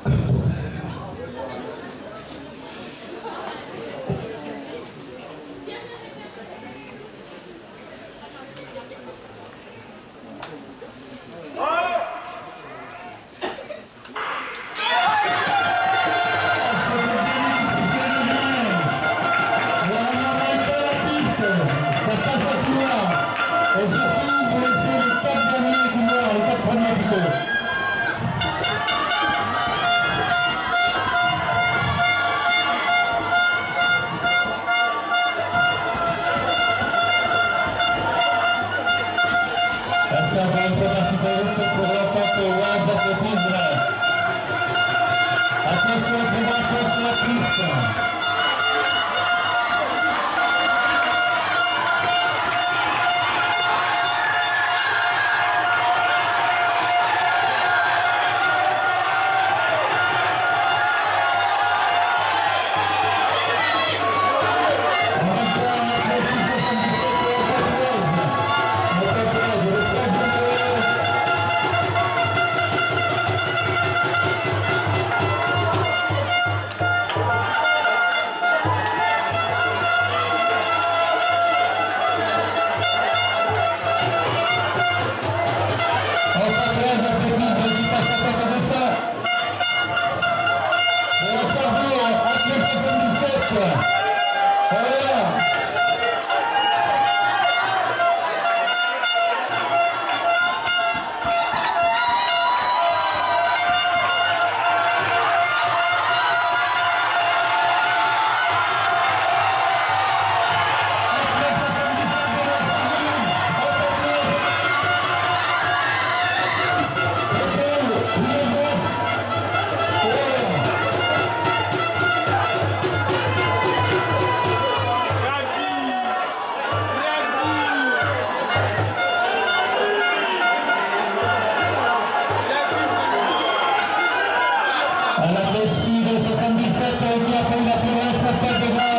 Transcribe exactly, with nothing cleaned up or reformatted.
Et surtout, vous laissez les quatre derniers du mois, les quatre premiers plutôt. Merci encore une fois partie pour la porte Oise Athlétisme. Attention, pour la sur la piste. À la prestige soixante-dix-sept, il y a pour la plus